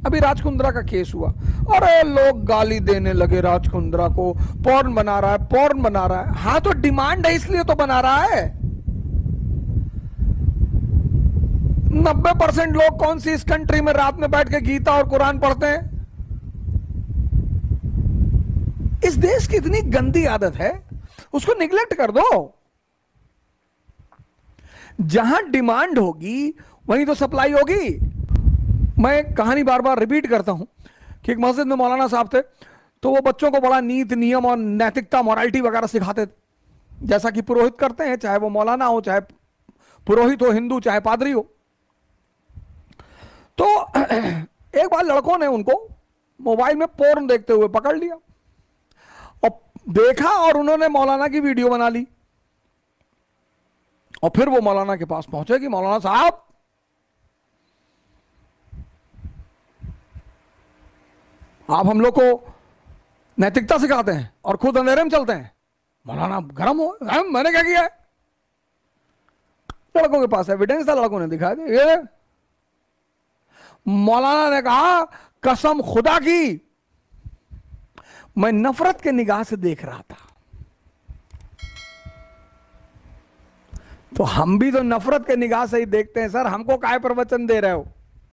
अभी राज कुंद्रा का केस हुआ, अरे लोग गाली देने लगे राज कुंद्रा को, पॉर्न बना रहा है, पॉर्न बना रहा है। हाँ तो डिमांड है इसलिए तो बना रहा है। 90% लोग कौन सी इस कंट्री में रात में बैठ के गीता और कुरान पढ़ते हैं? इस देश की इतनी गंदी आदत है, उसको निगलेक्ट कर दो। जहां डिमांड होगी वहीं तो सप्लाई होगी। मैं कहानी बार बार रिपीट करता हूं कि एक मस्जिद में मौलाना साहब थे, तो वो बच्चों को बड़ा नीति नियम और नैतिकता मॉरलिटी वगैरह सिखाते थे, जैसा कि पुरोहित करते हैं, चाहे वो मौलाना हो, चाहे पुरोहित हो हिंदू, चाहे पादरी हो। तो एक बार लड़कों ने उनको मोबाइल में पोर्न देखते हुए पकड़ लिया और देखा, और उन्होंने मौलाना की वीडियो बना ली। और फिर वो मौलाना के पास पहुंचे कि मौलाना साहब, आप हम लोग को नैतिकता सिखाते हैं और खुद अंधेरे में चलते हैं। मौलाना गर्म हो, मैंने क्या किया है? लड़कों के पास एविडेंस था, लड़कों ने दिखा दिया। ये मौलाना ने कहा, कसम खुदा की मैं नफरत के निगाह से देख रहा था। तो हम भी तो नफरत के निगाह से ही देखते हैं सर, हमको काय प्रवचन दे रहे हो?